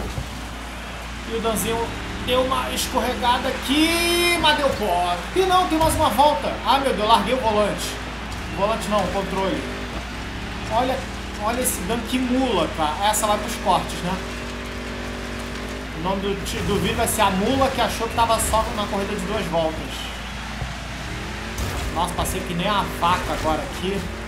E o Danzinho deu uma escorregada aqui, mas deu pó. E não, tem mais uma volta. Ah, meu Deus, larguei o volante. Volante não, o controle. Olha esse Dan, que mula, cara. Essa vai pros cortes, né? O nome do vídeo vai ser a mula que achou que tava só na corrida de 2 voltas. Nossa, passei que nem a vaca agora aqui.